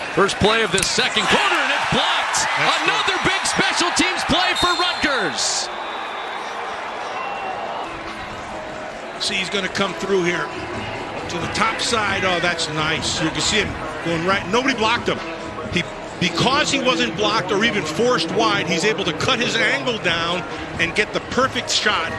First play of this second quarter, and it's blocked. Another big special teams play for Rutgers. See, he's going to come through here to the top side. Oh, that's nice. You can see him going right. Nobody blocked him. Because he wasn't blocked or even forced wide, he's able to cut his angle down and get the perfect shot.